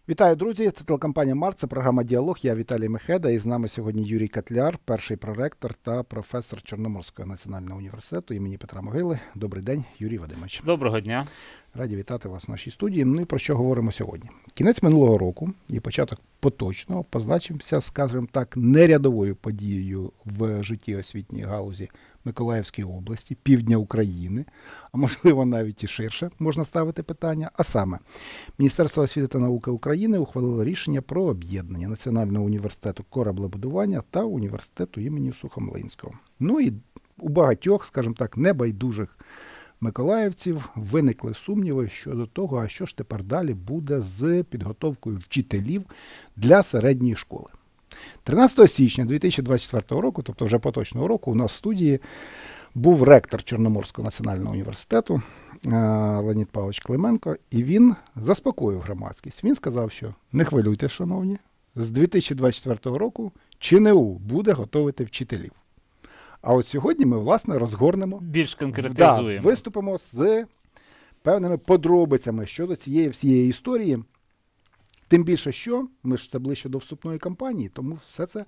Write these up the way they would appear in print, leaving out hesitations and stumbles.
Вітаю, друзі! Це телекомпанія «Март», це програма «Діалог». Я Віталій Мехеда, і з нами сьогодні Юрій Котляр, перший проректор та професор Чорноморського національного університету імені Петра Могили. Добрий день, Юрій Вадимович. Доброго дня. Раді вітати вас в нашій студії. Ну і про що говоримо сьогодні? Кінець минулого року і початок поточного позначився, скажімо так, нерядовою подією в житті освітньої галузі Миколаївської області, півдня України, а можливо навіть і ширше можна ставити питання. А саме, Міністерство освіти та науки України ухвалило рішення про об'єднання Національного університету кораблебудування та університету імені Сухомлинського. Ну і у багатьох, скажімо так, небайдужих миколаївців виникли сумніви щодо того, а що ж тепер далі буде з підготовкою вчителів для середньої школи. 13 січня 2024 року, тобто вже поточного року, у нас в студії був ректор Чорноморського національного університету Леонід Павлович Клименко, і він заспокоїв громадськість. Він сказав, що не хвилюйтесь, шановні, з 2024 року ЧНУ буде готувати вчителів. А от сьогодні ми, власне, розгорнемо, більш конкретизуємо. Виступимо з певними подробицями щодо цієї всієї історії. Тим більше, що ми ж це ближче до вступної кампанії, тому все це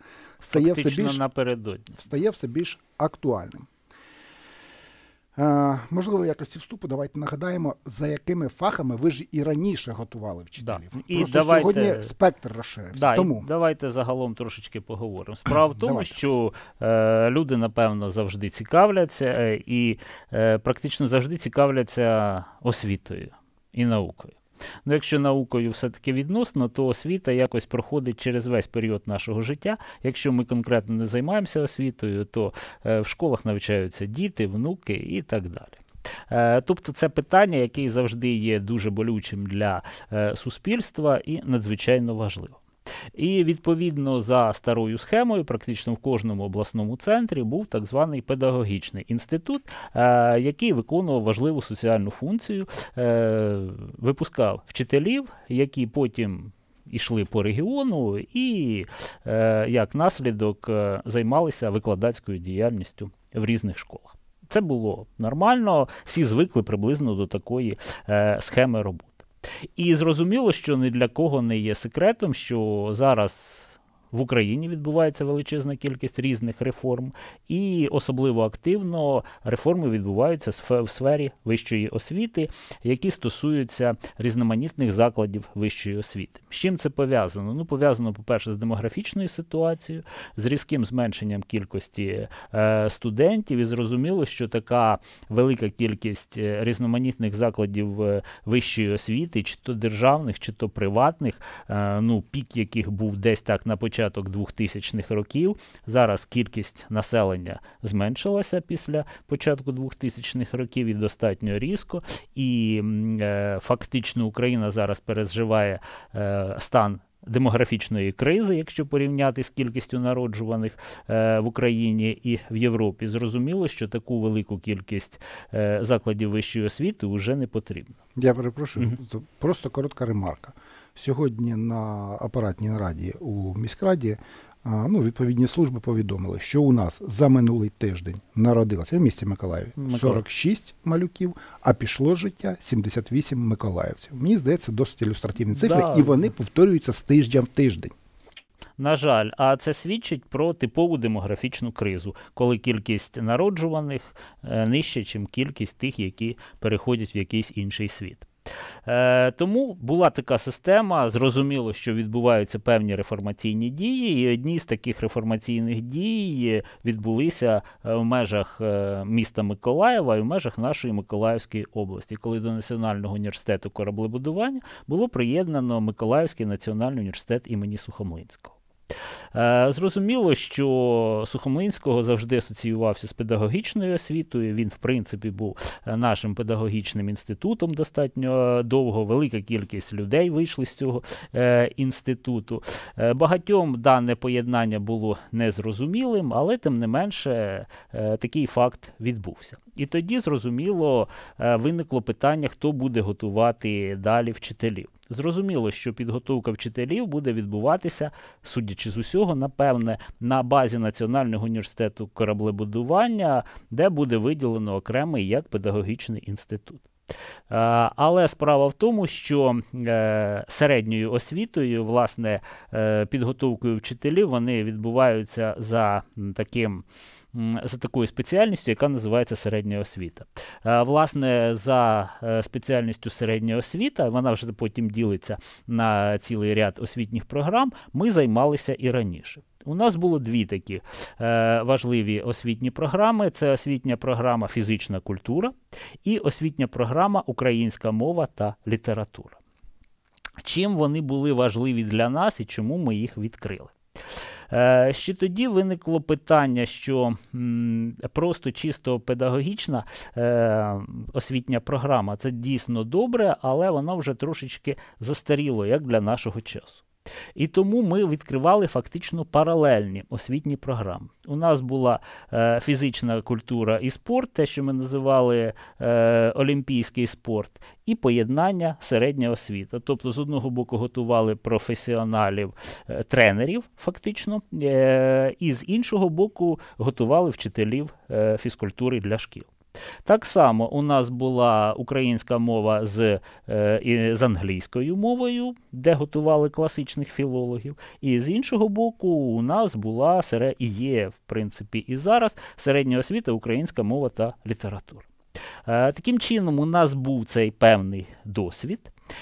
стає все більш актуальним. Можливо, в якості вступу давайте нагадаємо, за якими фахами ви ж і раніше готували вчителів. Да. Просто сьогодні спектр розширився. Да, тому давайте загалом трошечки поговоримо. Справа в тому, що люди, напевно, завжди цікавляться і практично завжди цікавляться освітою і наукою. Ну, якщо наукою все-таки відносно, то освіта якось проходить через весь період нашого життя. Якщо ми конкретно не займаємося освітою, то в школах навчаються діти, внуки і так далі. Тобто це питання, яке завжди є дуже болючим для суспільства і надзвичайно важливо. І, відповідно, за старою схемою, практично в кожному обласному центрі був так званий педагогічний інститут, який виконував важливу соціальну функцію, випускав вчителів, які потім йшли по регіону і, як наслідок, займалися викладацькою діяльністю в різних школах. Це було нормально, всі звикли приблизно до такої схеми роботи. І зрозуміло, що ні для кого не є секретом, що зараз в Україні відбувається величезна кількість різних реформ, і особливо активно реформи відбуваються в сфері вищої освіти, які стосуються різноманітних закладів вищої освіти. З чим це пов'язано? Ну, пов'язано, по-перше, з демографічною ситуацією, з різким зменшенням кількості студентів, і зрозуміло, що така велика кількість різноманітних закладів вищої освіти, чи то державних, чи то приватних, пік яких був десь так на початку 2000-х років. Зараз кількість населення зменшилася після початку 2000-х років і достатньо різко. І фактично Україна зараз переживає стан демографічної кризи, якщо порівняти з кількістю народжуваних в Україні і в Європі. Зрозуміло, що таку велику кількість закладів вищої освіти вже не потрібно. Я перепрошую, просто коротка ремарка. Сьогодні на апаратній нараді у міськраді відповідні служби повідомили, що у нас за минулий тиждень народилося в місті Миколаєві 46 малюків, а пішло з життя 78 миколаївців. Мені здається, досить ілюстративні цифри, і вони повторюються з тижня в тиждень. На жаль, а це свідчить про типову демографічну кризу, коли кількість народжуваних нижча, ніж кількість тих, які переходять в якийсь інший світ. Тому була така система, зрозуміло, що відбуваються певні реформаційні дії, і одні з таких реформаційних дій відбулися в межах міста Миколаєва і в межах нашої Миколаївської області, коли до Національного університету кораблебудування було приєднано Миколаївський національний університет імені Сухомлинського. Зрозуміло, що Сухомлинського завжди асоціювався з педагогічною освітою, він, в принципі, був нашим педагогічним інститутом достатньо довго, велика кількість людей вийшли з цього інституту. Багатьом дане поєднання було незрозумілим, але, тим не менше, такий факт відбувся. І тоді, зрозуміло, виникло питання, хто буде готувати далі вчителів. Зрозуміло, що підготовка вчителів буде відбуватися, судячи з усього, напевне, на базі Національного університету кораблебудування, де буде виділено окремий як педагогічний інститут. Але справа в тому, що середньою освітою, власне, підготовкою вчителів, вони відбуваються за такою спеціальністю, яка називається середня освіта. Власне, за спеціальністю середня освіта, вона вже потім ділиться на цілий ряд освітніх програм, ми займалися і раніше. У нас було дві такі важливі освітні програми. Це освітня програма «Фізична культура» і освітня програма «Українська мова та література». Чим вони були важливі для нас і чому ми їх відкрили? Ще тоді виникло питання, що просто чисто педагогічна освітня програма – це дійсно добре, але воно вже трошечки застаріло, як для нашого часу. І тому ми відкривали фактично паралельні освітні програми. У нас була фізична культура і спорт, те, що ми називали олімпійський спорт, і поєднання середня освіта. Тобто, з одного боку, готували професіоналів, тренерів, фактично, і з іншого боку, готували вчителів фізкультури для шкіл. Так само у нас була українська мова з англійською мовою, де готували класичних філологів. І з іншого боку, у нас була, і є, в принципі, і зараз середня освіта, українська мова та література. Таким чином, у нас був цей певний досвід.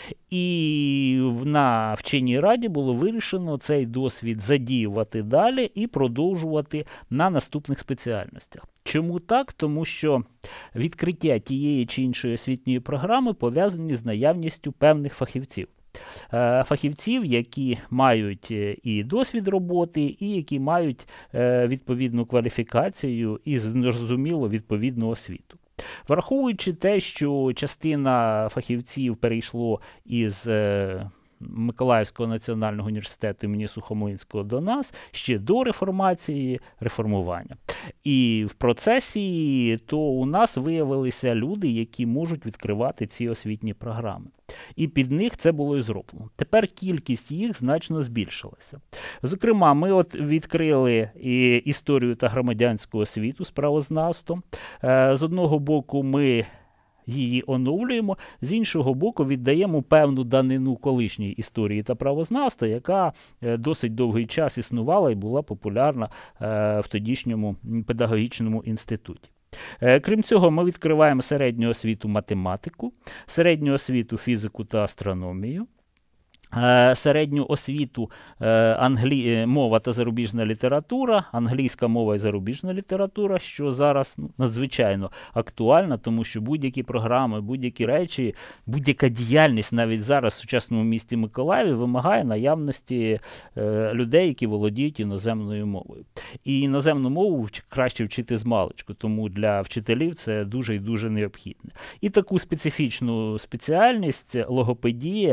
І на вченій раді було вирішено цей досвід задіювати далі і продовжувати на наступних спеціальностях. Чому так? Тому що відкриття тієї чи іншої освітньої програми пов'язані з наявністю певних фахівців. Фахівців, які мають і досвід роботи, і які мають відповідну кваліфікацію і, зрозуміло, відповідну освіту. Враховуючи те, що частина фахівців перейшло із Миколаївського національного університету імені Сухомлинського до нас ще до реформування. І в процесі то у нас виявилися люди, які можуть відкривати ці освітні програми. І під них це було і зроблено. Тепер кількість їх значно збільшилася. Зокрема, ми відкрили і історію та громадянську освіту з правознавством. З одного боку, ми її оновлюємо, з іншого боку, віддаємо певну данину колишньої історії та правознавства, яка досить довгий час існувала і була популярна в тодішньому педагогічному інституті. Крім цього, ми відкриваємо середню освіту математику, середню освіту фізику та астрономію, середню освіту мова та зарубіжна література, англійська мова і зарубіжна література, що зараз надзвичайно актуальна, тому що будь-які програми, будь-які речі, будь-яка діяльність навіть зараз в сучасному місті Миколаєві вимагає наявності людей, які володіють іноземною мовою. І іноземну мову краще вчити змалечку, тому для вчителів це дуже і дуже необхідне. І таку специфічну спеціальність логопедія,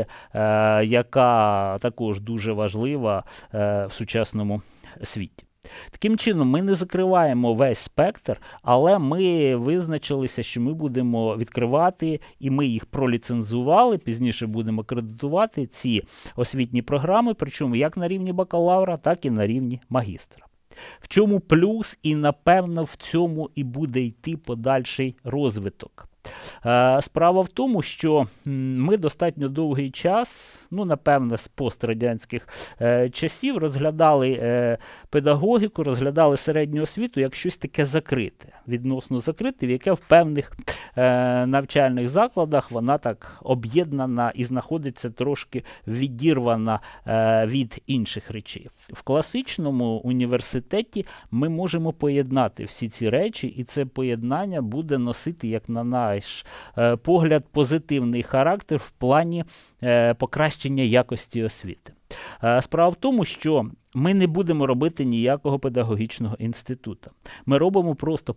яка також дуже важлива в сучасному світі. Таким чином, ми не закриваємо весь спектр, але ми визначилися, що ми будемо відкривати, і ми їх проліцензували, пізніше будемо акредитувати ці освітні програми, причому як на рівні бакалавра, так і на рівні магістра. В чому плюс, і напевно в цьому і буде йти подальший розвиток. Справа в тому, що ми достатньо довгий час, напевно, з пострадянських часів розглядали педагогіку, розглядали середню освіту як щось таке закрите, відносно закрите, в яке в певних навчальних закладах вона так об'єднана і знаходиться трошки відірвана від інших речей. В класичному університеті ми можемо поєднати всі ці речі, і це поєднання буде носити, як на наш погляд, позитивний характер в плані покращення якості освіти. Справа в тому, що ми не будемо робити ніякого педагогічного інституту. Ми робимо просто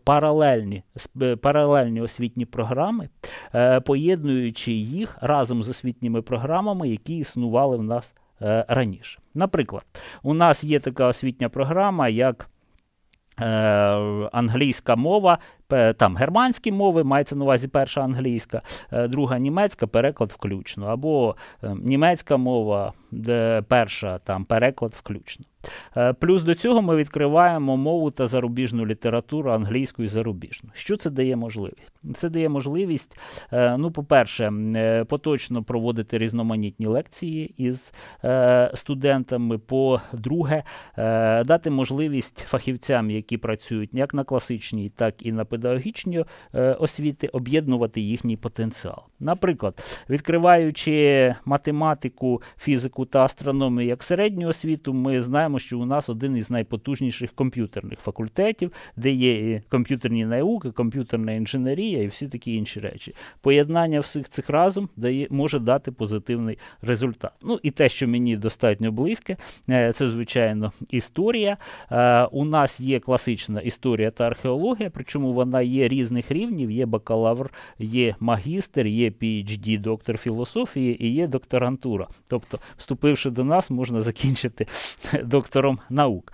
паралельні освітні програми, поєднуючи їх разом з освітніми програмами, які існували в нас раніше. Наприклад, у нас є така освітня програма, як англійська мова там германські мови, мається на увазі перша англійська, друга німецька, переклад включно, або німецька мова, перша, там переклад включно. Плюс до цього ми відкриваємо мову та зарубіжну літературу, англійську і зарубіжну. Що це дає можливість? Це дає можливість, по-перше, поточно проводити різноманітні лекції із студентами, по-друге, дати можливість фахівцям, які працюють як на класичній, так і на педагогічній освіті, об'єднувати їхній потенціал. Наприклад, відкриваючи математику, фізику та астрономію як середню освіту, ми знаємо, що у нас один із найпотужніших комп'ютерних факультетів, де є і комп'ютерні науки, комп'ютерна інженерія і всі такі інші речі. Поєднання всіх цих разом може дати позитивний результат. Ну і те, що мені достатньо близьке, це, звичайно, історія. У нас є класична історія та археологія, причому вона є різних рівнів, є бакалавр, є магістр, є PhD, доктор філософії і є докторантура. Тобто, вступивши до нас, можна закінчити доктором наук.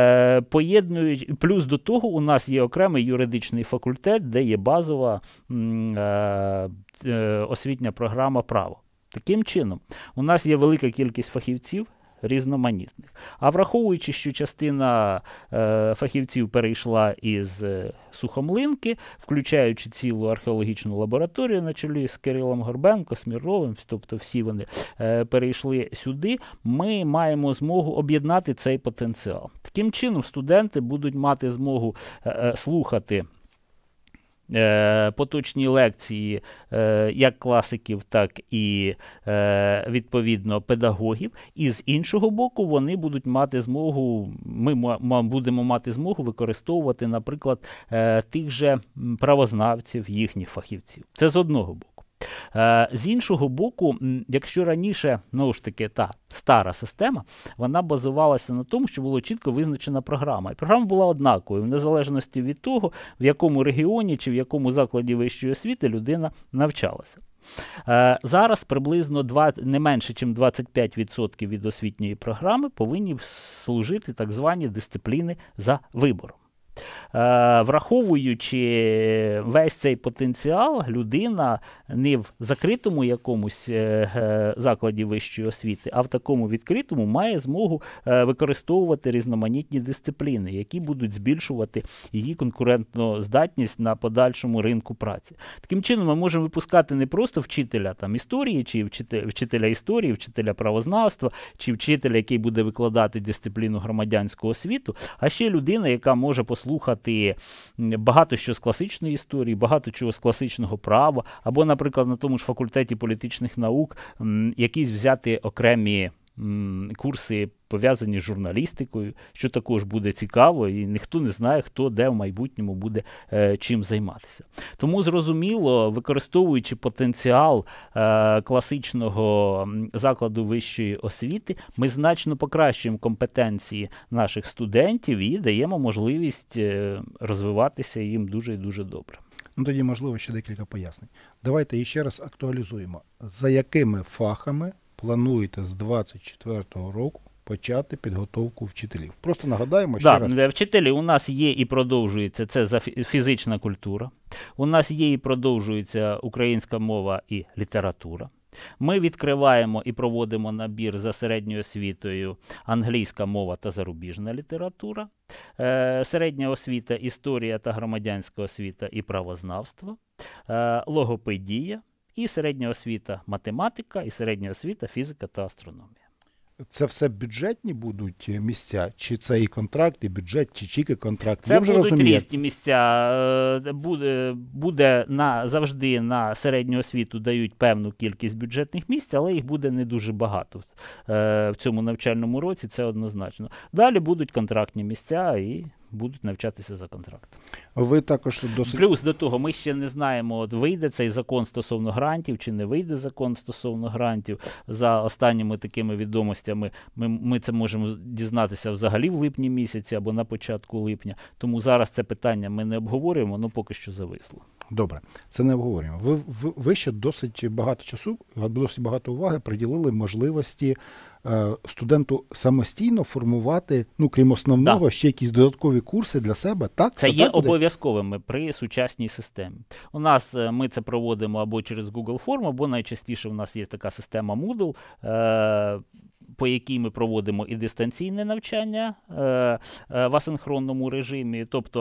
Плюс до того у нас є окремий юридичний факультет, де є базова освітня програма право. Таким чином, у нас є велика кількість фахівців, різноманітних. А враховуючи, що частина фахівців перейшла із Сухомлинки, включаючи цілу археологічну лабораторію на чолі з Кирилом Горбенко, Сміровим, тобто всі вони перейшли сюди, ми маємо змогу об'єднати цей потенціал. Таким чином, студенти будуть мати змогу слухати поточні лекції як класиків, так і, відповідно, педагогів. І з іншого боку, вони будуть мати змогу, ми будемо мати змогу використовувати, наприклад, тих же правознавців, їхніх фахівців. Це з одного боку. З іншого боку, якщо раніше, знову ж таки, та стара система, вона базувалася на тому, що була чітко визначена програма. І програма була однаковою, в незалежності від того, в якому регіоні чи в якому закладі вищої освіти людина навчалася. Зараз приблизно не менше, ніж 25% від освітньої програми повинні служити так звані дисципліни за вибором. Враховуючи весь цей потенціал, людина не в закритому якомусь закладі вищої освіти, а в такому відкритому має змогу використовувати різноманітні дисципліни, які будуть збільшувати її конкурентну здатність на подальшому ринку праці. Таким чином, ми можемо випускати не просто вчителя там, історії, чи вчителя історії, вчителя правознавства, чи вчителя, який буде викладати дисципліну громадянського освіту, а ще людина, яка може послухати багато що з класичної історії, багато чого з класичного права, або, наприклад, на тому ж факультеті політичних наук якісь взяти окремі курси, пов'язані з журналістикою, що також буде цікаво, і ніхто не знає, хто де в майбутньому буде чим займатися. Тому, зрозуміло, використовуючи потенціал класичного закладу вищої освіти, ми значно покращуємо компетенції наших студентів і даємо можливість розвиватися їм дуже і дуже добре. Ну, тоді, можливо, ще декілька пояснень. Давайте ще раз актуалізуємо. За якими фахами плануєте з 2024 року почати підготовку вчителів? Просто нагадаємо ще раз. Вчителі у нас є і продовжується, це фізична культура. У нас є і продовжується українська мова і література. Ми відкриваємо і проводимо набір за середньою освітою англійська мова та зарубіжна література, середня освіта, історія та громадянська освіта і правознавство, логопедія і середня освіта математика і середня освіта фізика та астрономія. Це все бюджетні будуть місця? Чи це і контракт, і бюджет, чи тільки контракт? Це будуть різні місця. Буде завжди на середню освіту дають певну кількість бюджетних місць, але їх буде не дуже багато в цьому навчальному році, це однозначно. Далі будуть контрактні місця і будуть навчатися за контрактом. Ви також досить... Плюс до того, ми ще не знаємо, вийде цей закон стосовно грантів, чи не вийде закон стосовно грантів. За останніми такими відомостями ми це можемо дізнатися взагалі в липні місяці або на початку липня. Тому зараз це питання ми не обговорюємо, воно поки що зависло. Добре, це не обговорюємо. Ви ще досить багато часу, досить багато уваги приділили можливості студенту самостійно формувати, ну, крім основного, ще якісь додаткові курси для себе, так? Це є обов'язковими при сучасній системі. У нас ми це проводимо або через Google Form, або найчастіше у нас є така система Moodle, по якій ми проводимо і дистанційне навчання в асинхронному режимі. Тобто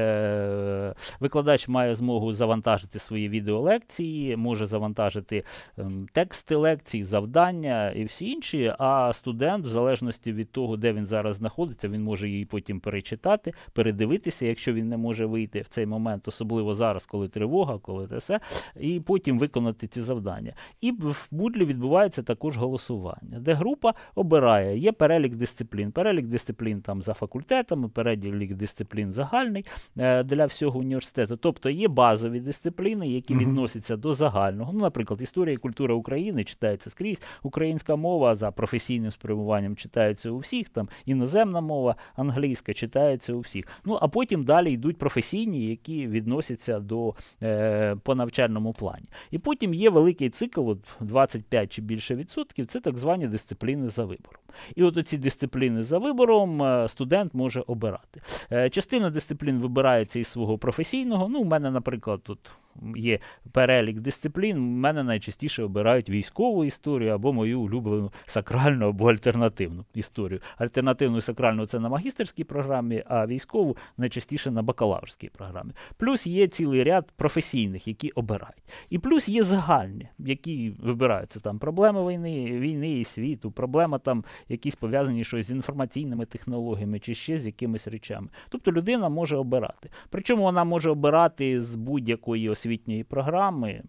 викладач має змогу завантажити свої відеолекції, може завантажити тексти лекцій, завдання і всі інші, а студент, в залежності від того, де він зараз знаходиться, він може її потім перечитати, передивитися, якщо він не може вийти в цей момент, особливо зараз, коли тривога, коли те все, і потім виконати ці завдання. І в Moodle відбувається також голосування, де група обирає. Є перелік дисциплін. Перелік дисциплін там за факультетами, перелік дисциплін загальний для всього університету. Тобто є базові дисципліни, які відносяться до загального. Ну, наприклад, історія і культура України читається скрізь, українська мова за професійним спрямуванням читається у всіх, там іноземна мова, англійська читається у всіх. Ну, а потім далі йдуть професійні, які відносяться до по навчальному плані. І потім є великий цикл, 25 чи більше відсотків, це так звані дисципліни за вибором. І от оці дисципліни за вибором студент може обирати. Частина дисциплін вибирається із свого професійного. Ну, у мене, наприклад, тут є перелік дисциплін, у мене найчастіше обирають військову історію або мою улюблену сакральну або альтернативну історію. Альтернативну і сакральну – це на магістерській програмі, а військову найчастіше на бакалаврській програмі. Плюс є цілий ряд професійних, які обирають. І плюс є загальні, які вибираються там проблеми війни і світу, проблема там якісь пов'язані щось з інформаційними технологіями чи ще з якимись речами. Тобто людина може обирати. Причому вона може обирати з будь-якої освітньої програми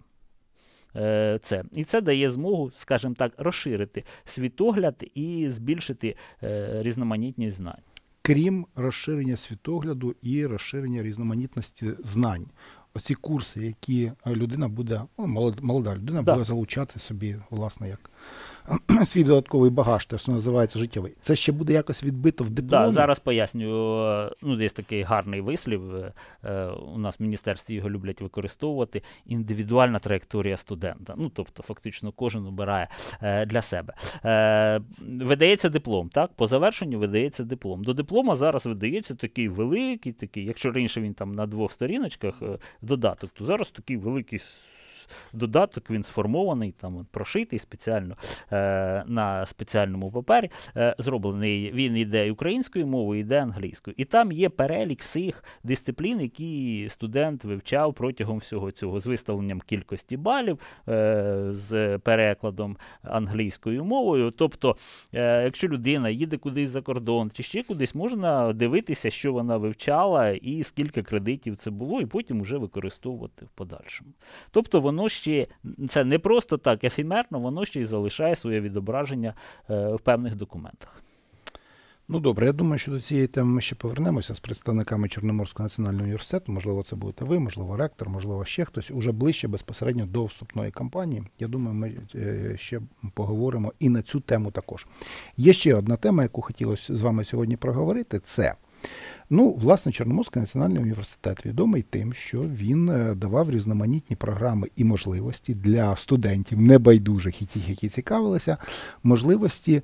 це. І це дає змогу, скажімо так, розширити світогляд і збільшити різноманітність знань. Крім розширення світогляду і розширення різноманітності знань. Оці курси, які людина буде, молода людина буде залучати собі, власне, як свій додатковий багаж, те, що називається життєвий. Це ще буде якось відбито в дипломі? Так, зараз пояснюю. Ну, є такий гарний вислів, у нас в міністерстві його люблять використовувати, індивідуальна траєкторія студента. Ну, тобто, фактично, кожен обирає для себе. Видається диплом, так? По завершенню видається диплом. До диплома зараз видається такий великий, якщо раніше він там на 2 сторіночках додаток, то зараз такий великий додаток, він сформований, там прошитий спеціально на спеціальному папері, зроблений. Він йде українською мовою, йде англійською. І там є перелік всіх дисциплін, які студент вивчав протягом всього цього, з виставленням кількості балів, з перекладом англійською мовою. Тобто, якщо людина їде кудись за кордон, чи ще кудись, можна дивитися, що вона вивчала і скільки кредитів це було, і потім вже використовувати в подальшому. Тобто, воно ще, це не просто так ефемерно, воно ще й залишає своє відображення в певних документах. Ну добре, я думаю, що до цієї теми ми ще повернемося з представниками Чорноморського національного університету. Можливо, це будете ви, можливо, ректор, можливо, ще хтось. Уже ближче безпосередньо до вступної кампанії. Я думаю, ми ще поговоримо і на цю тему також. Є ще одна тема, яку хотілося з вами сьогодні проговорити, це власне, Чорноморський національний університет відомий тим, що він давав різноманітні програми і можливості для студентів, небайдужих і тих, які цікавилися, можливості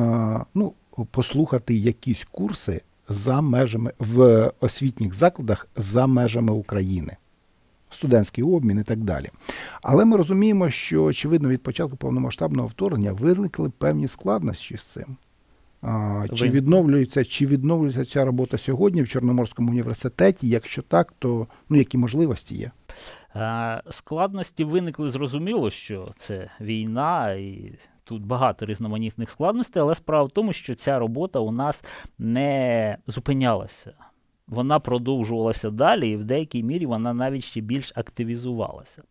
послухати якісь курси за межами в освітніх закладах за межами України. Студентський обмін і так далі. Але ми розуміємо, що, очевидно, від початку повномасштабного вторгнення виникли певні складнощі з цим. Чи відновлюється ця робота сьогодні в Чорноморському університеті? Якщо так, то які можливості є? Складності виникли, зрозуміло, що це війна, і тут багато різноманітних складностей, але справа в тому, що ця робота у нас не зупинялася. Вона продовжувалася далі, і в деякій мірі вона навіть ще більш активізувалася.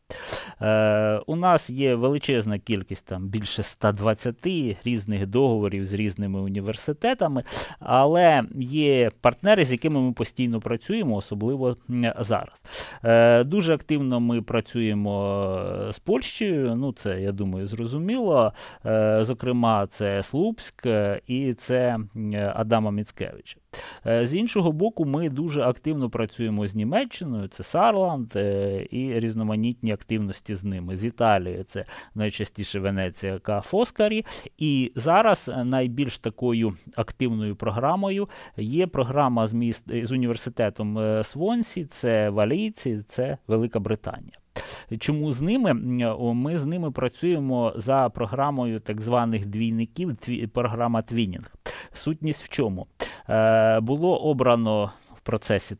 У нас є величезна кількість, там більше 120 різних договорів з різними університетами, але є партнери, з якими ми постійно працюємо, особливо зараз. Дуже активно ми працюємо з Польщею, це, я думаю, зрозуміло. Зокрема, це Слупськ і це Адама Міцкевича. З іншого боку, ми дуже активно працюємо з Німеччиною, це Сарланд і різноманітні активності з ними. З Італією це найчастіше Венеція Фоскарі. І зараз найбільш такою активною програмою є програма з університетом Свонсі, це валійці, це Велика Британія. Чому з ними? Ми з ними працюємо за програмою так званих двійників, програма Твінінг. Сутність в чому? Було обрано в процесі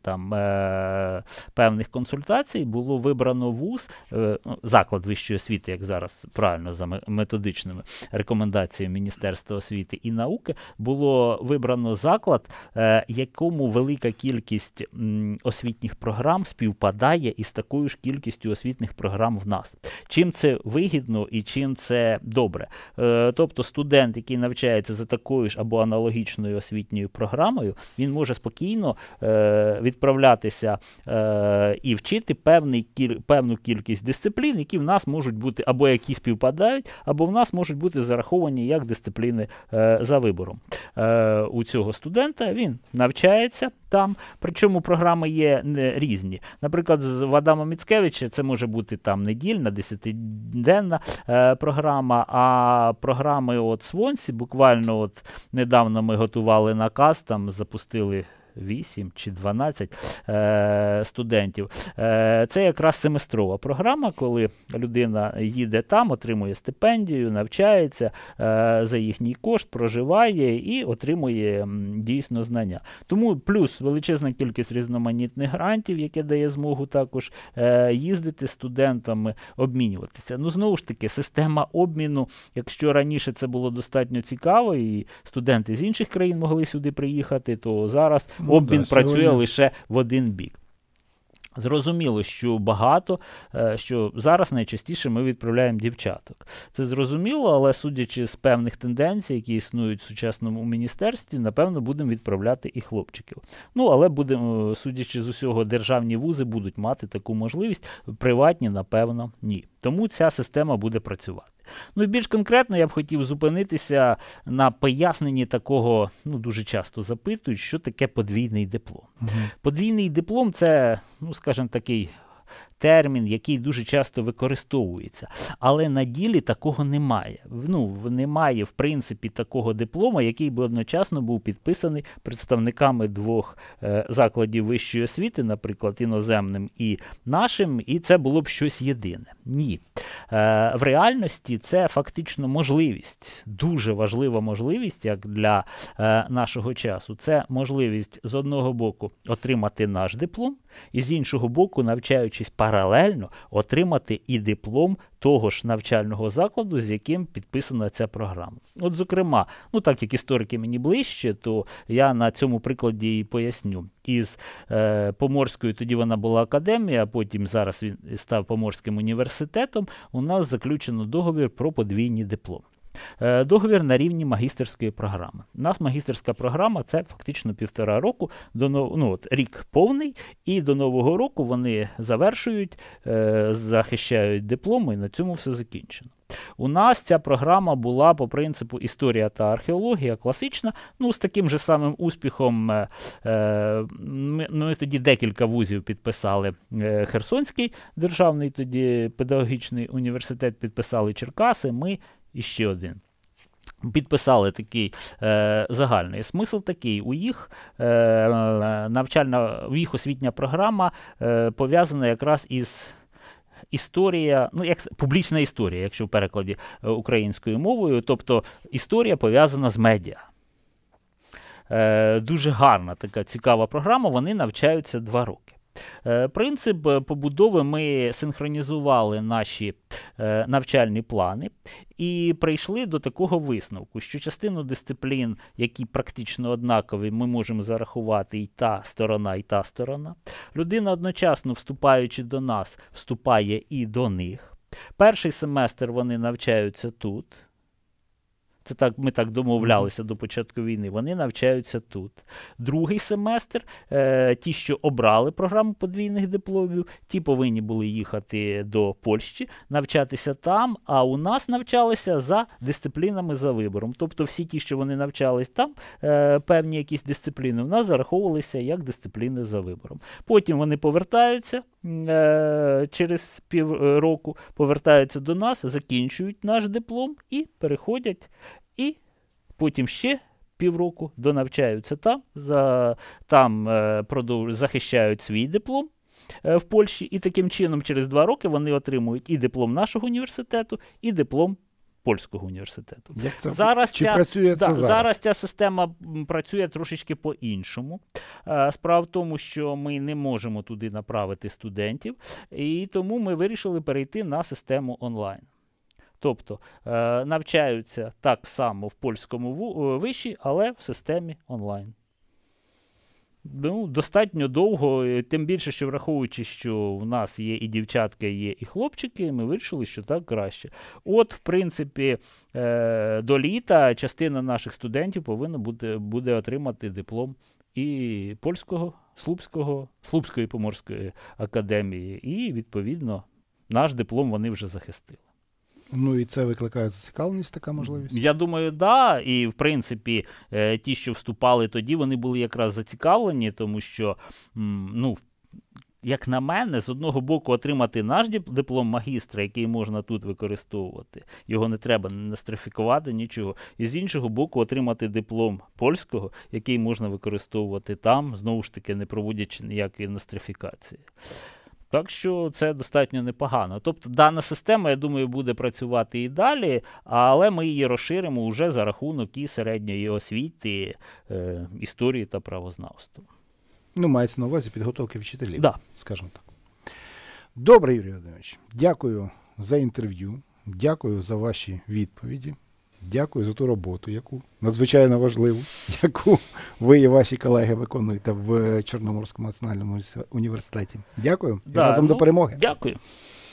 певних консультацій, було вибрано вуз, заклад вищої освіти, як зараз правильно за методичними рекомендаціями Міністерства освіти і науки, було вибрано заклад, якому велика кількість освітніх програм співпадає із такою ж кількістю освітніх програм в нас. Чим це вигідно і чим це добре? Тобто студент, який навчається за такою ж або аналогічною освітньою програмою, він може спокійно відправлятися і вчити певну кількість дисциплін, які в нас можуть бути або які співпадають, або в нас можуть бути зараховані як дисципліни за вибором. У цього студента він навчається там, причому програми є різні. Наприклад, в Адама Міцкевича це може бути там недільна, 10-денна програма, а програми Свонсі, буквально недавно ми готували наказ, там запустили 8 чи 12 студентів. Це якраз семестрова програма, коли людина їде там, отримує стипендію, навчається за їхній кошт, проживає і отримує дійсно знання. Тому плюс величезна кількість різноманітних грантів, яке дає змогу також їздити студентами, обмінюватися. Ну, знову ж таки, система обміну, якщо раніше це було достатньо цікаво, і студенти з інших країн могли сюди приїхати, то зараз обмін працює лише в один бік. Зрозуміло, що зараз найчастіше ми відправляємо дівчаток. Це зрозуміло, але судячи з певних тенденцій, які існують в сучасному міністерстві, напевно, будемо відправляти і хлопчиків. Ну, але судячи з усього, державні вузи будуть мати таку можливість, приватні, напевно, ні. Тому ця система буде працювати. Ну і більш конкретно я б хотів зупинитися на поясненні такого, дуже часто запитують, що таке подвійний диплом. Подвійний диплом – це, скажімо, такий термін, який дуже часто використовується. Але на ділі такого немає. Немає, в принципі, такого диплома, який би одночасно був підписаний представниками двох закладів вищої освіти, наприклад, іноземним і нашим, і це було б щось єдине. Ні. В реальності це фактично можливість, дуже важлива можливість, як для нашого часу. Це можливість, з одного боку, отримати наш диплом, і з іншого боку, навчаючись паралельно, отримати і диплом того ж навчального закладу, з яким підписана ця програма. Зокрема, так як історики мені ближче, то я на цьому прикладі і поясню. Із Поморською, тоді вона була академія, а потім зараз він став Поморським університетом, у нас заключено договір про подвійні дипломи. Договір на рівні магістерської програми. У нас магістерська програма – це фактично 1,5 року, рік повний, і до Нового року вони завершують, захищають дипломи, і на цьому все закінчено. У нас ця програма була по принципу історія та археологія, класична, з таким же самим успіхом. Ми тоді декілька вузів підписали. Херсонський державний тоді педагогічний університет підписали Черкаси, ми і ще один. Підписали такий загальний смисл такий. У їх освітня програма пов'язана якраз із історія, як публічна історія, якщо в перекладі українською мовою, тобто історія пов'язана з медіа. Дуже гарна така цікава програма, вони навчаються 2 роки. Принцип побудови: ми синхронізували наші навчальні плани і прийшли до такого висновку, що частину дисциплін, які практично однакові, ми можемо зарахувати і та сторона. Людина одночасно, вступаючи до нас, вступає і до них. Перший семестр вони навчаються тут. це так, ми так домовлялися до початку війни, вони навчаються тут. Другий семестр, ті, що обрали програму подвійних дипломів, ті повинні були їхати до Польщі, навчатися там, а у нас навчалися за дисциплінами за вибором. Тобто всі ті, що вони навчались там, певні якісь дисципліни, у нас зараховувалися як дисципліни за вибором. Потім вони повертаються через півроку, повертаються до нас, закінчують наш диплом і переходять, і потім ще півроку донавчаються там захищають свій диплом в Польщі, і таким чином через 2 роки вони отримують і диплом нашого університету, і диплом польського університету. Зараз ця система працює трошечки по-іншому. Справа в тому, що ми не можемо туди направити студентів, і тому ми вирішили перейти на систему онлайн. Тобто навчаються так само в польському виші, але в системі онлайн. Достатньо довго, тим більше, що враховуючи, що в нас є і дівчатки, є і хлопчики, ми вирішили, що так краще. От, в принципі, до літа частина наших студентів повинна буде отримати диплом і польського, Слупської поморської академії, і, відповідно, наш диплом вони вже захистили. Ну і це викликає зацікавленість, така можливість? Я думаю, да. І, в принципі, ті, що вступали тоді, вони були якраз зацікавлені, тому що, як на мене, з одного боку отримати наш диплом магістра, який можна тут використовувати, його не треба нострифікувати, нічого. І з іншого боку отримати диплом польського, який можна використовувати там, знову ж таки, не проводячи ніякої нострифікації. Так що це достатньо непогано. Тобто дана система, я думаю, буде працювати і далі, але ми її розширимо вже за рахунок і середньої освіти, історії та правознавства. Мається на увазі підготовки вчителів, скажімо так. Добре, Юрій Володимирович, дякую за інтерв'ю, дякую за ваші відповіді, дякую за ту роботу, яку надзвичайно важливу, яку ви і ваші колеги виконуєте в Чорноморському національному університеті. Дякую і разом до перемоги. Дякую.